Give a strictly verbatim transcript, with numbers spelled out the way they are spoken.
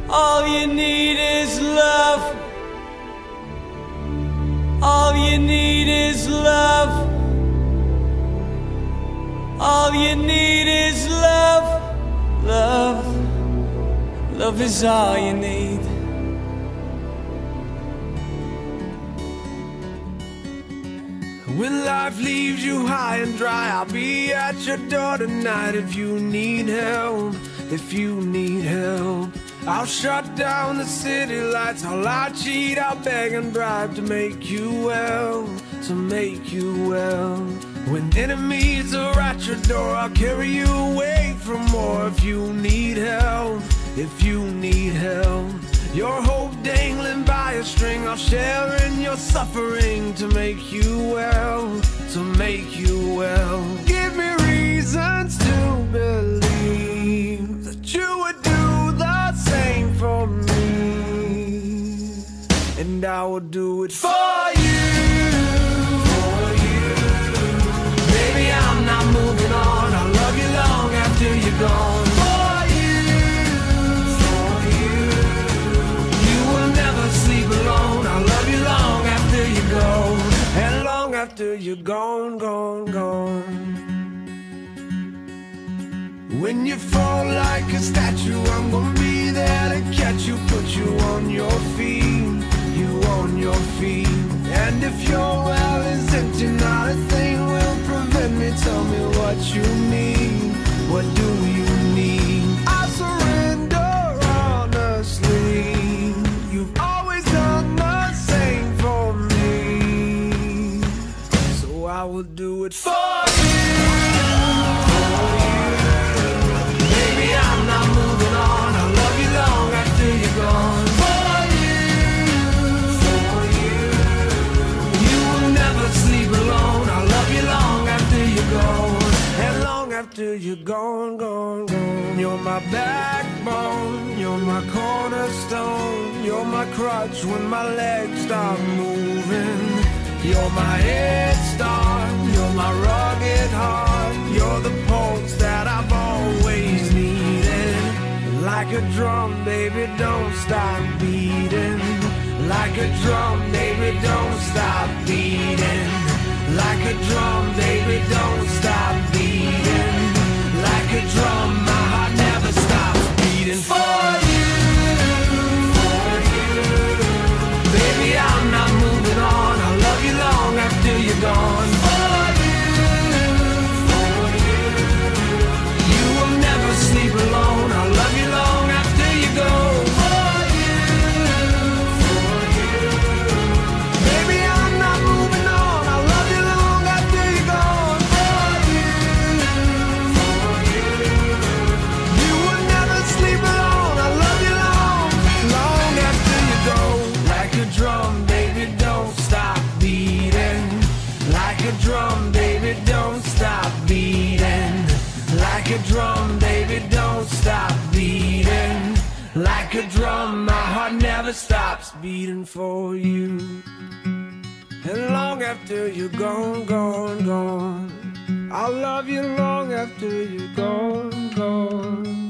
All you need is love. All you need is love. All you need is love. Love. Love is all you need. When life leaves you high and dry, I'll be at your door tonight. If you need help, if you need help, I'll shut down the city lights. I'll lie, cheat, I'll beg and bribe to make you well, to make you well. When enemies are at your door, I'll carry you away from more. If you need help, if you need help, your hope dangling by a string, I'll share in your suffering to make you well, to make you well. Give me reasons to believe that you would do the same for me, and I will do it for you, for you. Baby, I'm not moving on. I'll love you long after you're gone. After you're gone, gone, gone. When you fall like a statue, I'm gonna be there to catch you, put you on your feet, you on your feet. And if your well is empty, not a thing will prevent me. Tell me what you need, what do you need? I surrender honestly. You've always done the same for me, I will do it for you, for you. Baby, I'm not moving on. I'll love you long after you're gone. For you, for you. You will never sleep alone. I'll love you long after you're gone, and long after you're gone, gone, gone. You're my backbone, you're my cornerstone, you're my crutch when my legs stop moving. You're my head start, you're my rugged heart, you're the pulse that I've always needed. Like a drum, baby, don't stop beating. Like a drum, baby, don't stop beating. Like a drum, baby, don't stop beating. Like a drum, my heart never stops beating. For you, for you. Baby, I'm not moving on. I'll love you long after you're gone. For you, for you. You will never sleep alone. I'll love you long after you go. For you, for you. Baby, I'm not moving on. I'll love you long after you're gone. For you, for you. You will never sleep alone. I'll love you long, long after you go. Like a drum, baby, don't stop beating. Like a drum, baby, don't stop beating. Like a drum, baby, don't stop beating. Like a drum, my heart never stops beating for you. And long after you're gone, gone, gone, I'll love you long after you're gone, gone.